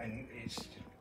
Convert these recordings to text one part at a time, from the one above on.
and it's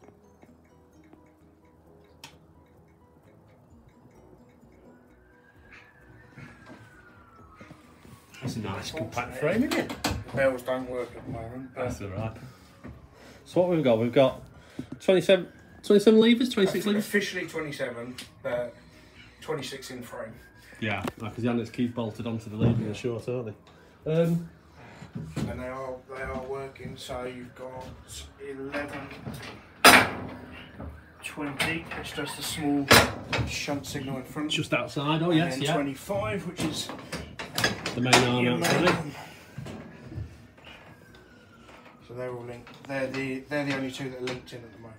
that's a nice compact frame, isn't it? The bells don't work at the moment. But That's alright. So what we've got 27 levers, 26 levers? Officially 27, but 26 in frame. Yeah, because the handles keep bolted onto the lever in the short, aren't they? And they are working, so you've got 11, 20, which does the small shunt signal in front. Just outside, oh yes, and then 25, which is the main arm outside. So they're all linked. They're the only two that are linked in at the moment.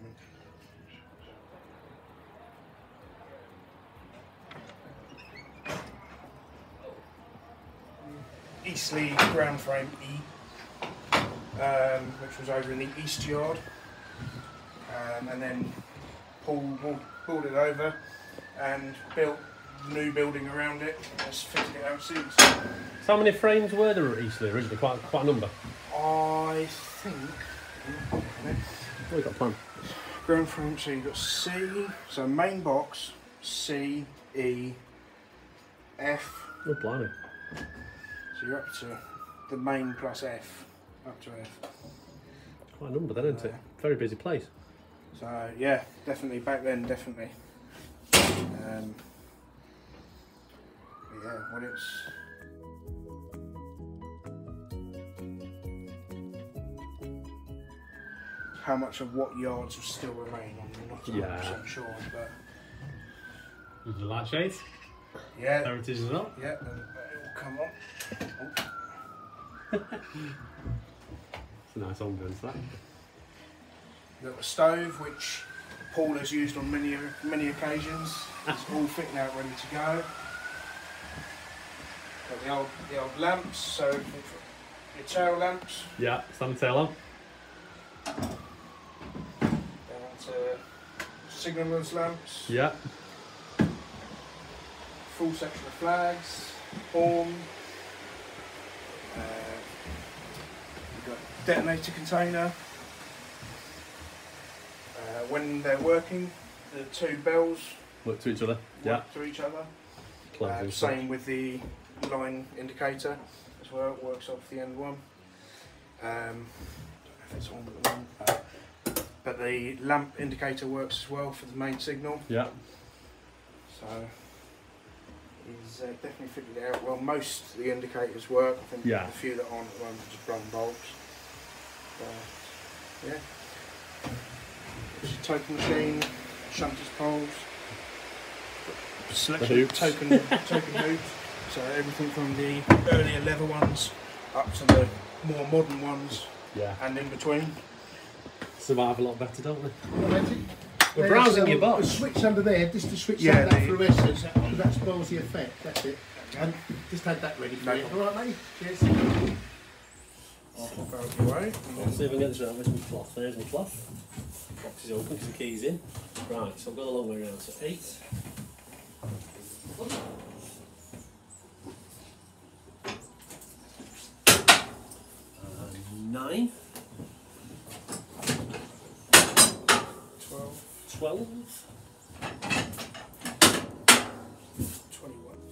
Eastleigh ground frame E, which was over in the East Yard, and then pulled it over and built a new building around it. Just fitted it out since. So how many frames were there at Eastleigh originally? Quite a number. I think. What have we got planned? Ground frame, so you've got C, so main box, C, E, F. Oh, blimey. So you're up to the main plus F, up to F. Quite a number then, isn't it? Very busy place. So yeah, definitely back then, definitely. Yeah, what it's. How much of what yards will still remain, I'm not 100% sure, but. With the light shades? Yeah. Heritage as well? Yeah, and it will come on. It's a nice ambience, that. You've got the stove, which Paul has used on many occasions. It's all fitting out, ready to go. Got the old lamps, so your tail lamps. Yeah, stand tail on. Down to signalman's lamps. Yeah. Full section of flags, horn. You've got detonator container. When they're working, the two bells Look to each other. work to each other. Same with the line indicator as well, it works off the end one. I don't know if it's on at the moment, but the lamp indicator works as well for the main signal. Yeah. So he's definitely figured it out well. Most of the indicators work. I think the few that aren't at the moment are just blown bulbs. Yeah. It's a token machine, shunters poles, selection of token hoops. So everything from the earlier leather ones up to the more modern ones, and in between. Survive a lot better, don't they? Well, we're browsing your box. A switch under there, just to switch that fluorescence, that spoils the effect, that's it. And just had that ready for you. Alright, mate? Cheers. Away. Let's see if I can get this around with some cloth. There's my cloth. Box is open because the key's in. Right, so I'll go the long way around. So 8. 9. 12. 21.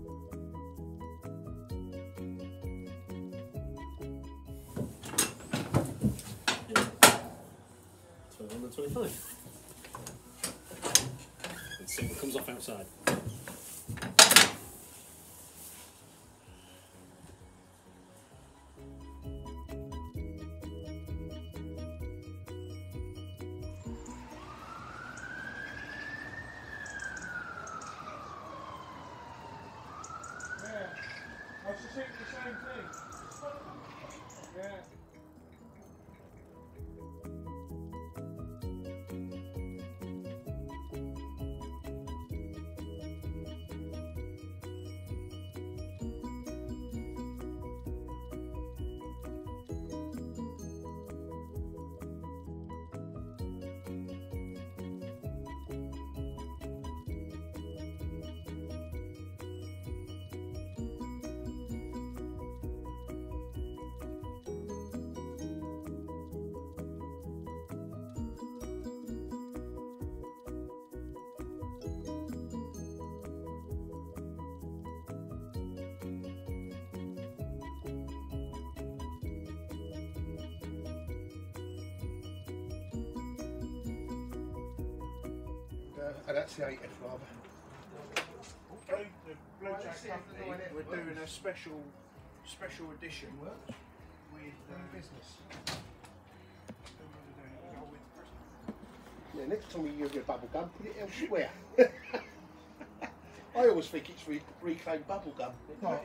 21 and 25. Let's see what comes off outside. I was just thinking the same thing. Yeah. And that's the 8F rather. The Blue Jack Company, we're doing a special edition with Business. Yeah, next time you use your bubble gum, put it elsewhere. I always think it's reclaimed bubble gum. No.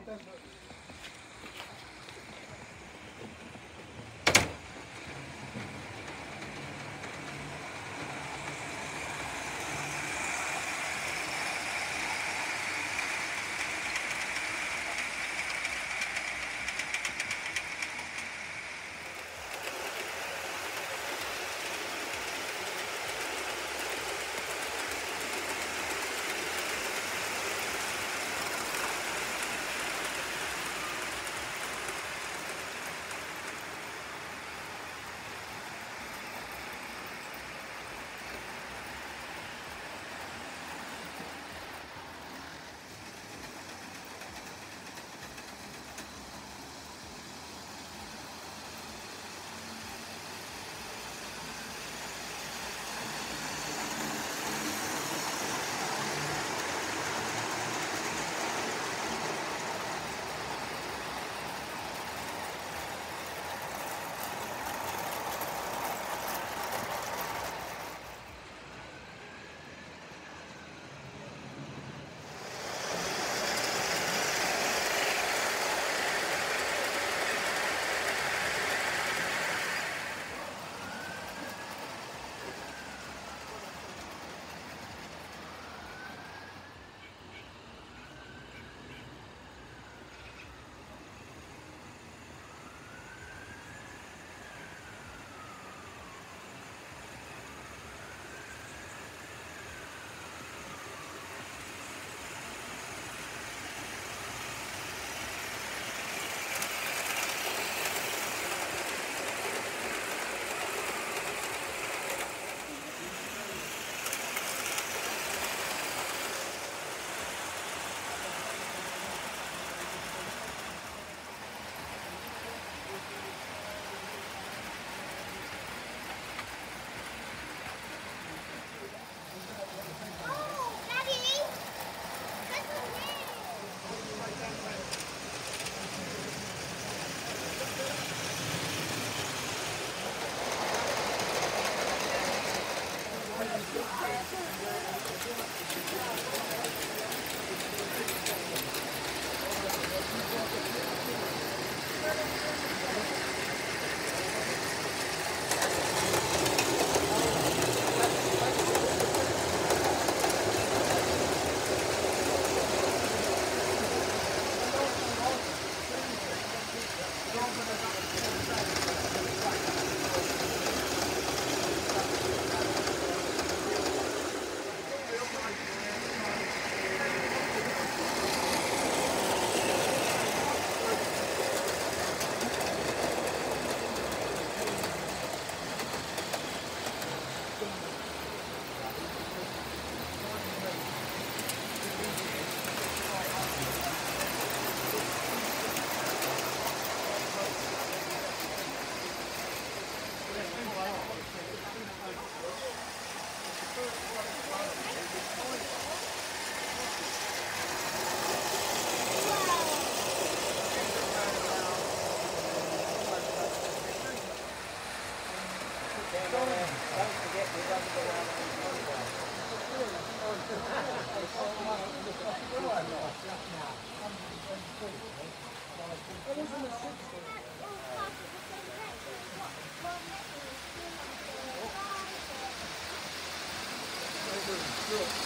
Sure.